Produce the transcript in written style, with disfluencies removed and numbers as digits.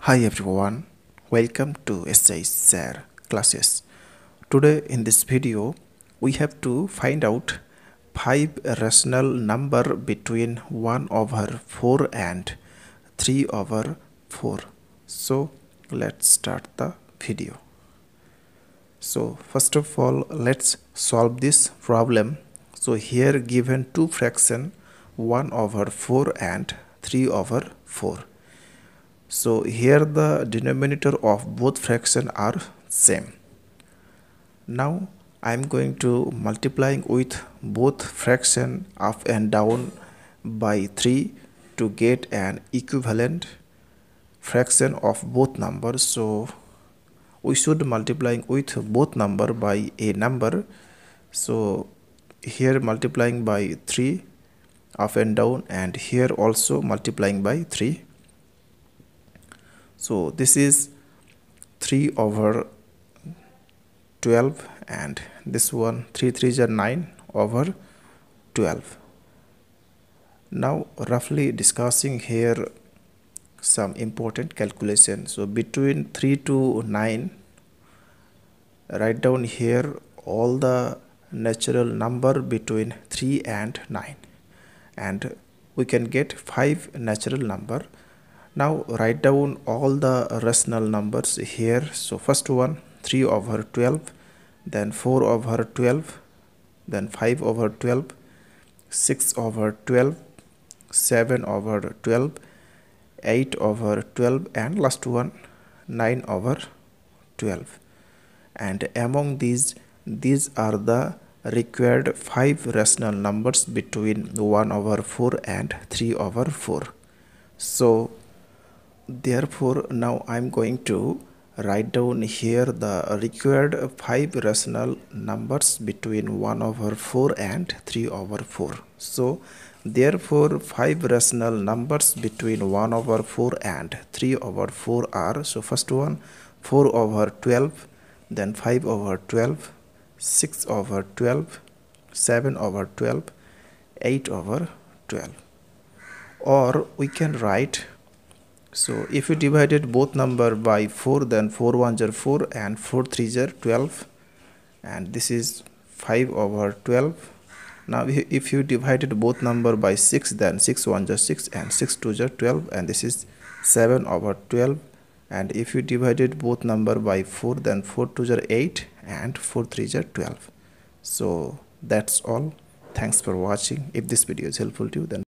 Hi everyone, welcome to share classes. Today in this video we have to find out 5 rational number between 1 over 4 and 3 over 4. So let's start the video. So first of all, let's solve this problem. So here given two fraction 1 over 4 and 3 over 4. So here the denominator of both fraction are same. Now I am going to multiplying with both fraction up and down by 3 to get an equivalent fraction of both numbers. So we should multiplying with both number by a number. So here multiplying by 3 up and down, and here also multiplying by 3. So this is 3 over 12, and this one 3 3s are 9 over 12. Now roughly discussing here some important calculation. So between 3 to 9, write down here all the natural number between 3 and 9, and we can get 5 natural number. Now write down all the rational numbers here. So first one 3 over 12, then 4 over 12, then 5 over 12, 6 over 12, 7 over 12, 8 over 12, and last one 9 over 12. And among these are the required 5 rational numbers between 1 over 4 and 3 over 4. So therefore now I am going to write down here the required 5 rational numbers between 1 over 4 and 3 over 4. So therefore 5 rational numbers between 1 over 4 and 3 over 4 are, so first one 4 over 12, then 5 over 12, 6 over 12, 7 over 12, 8 over 12. Or we can write, so if you divided both number by 4, then 4 1s are 4 and 4 3s are 12, and this is 5 over 12. Now if you divided both number by 6, then 6 1s are 6 and 6 2s are 12, and this is 7 over 12. And if you divided both number by 4, then 4 2s are 8 and 4 3s are 12. So that's all. Thanks for watching. If this video is helpful to you, then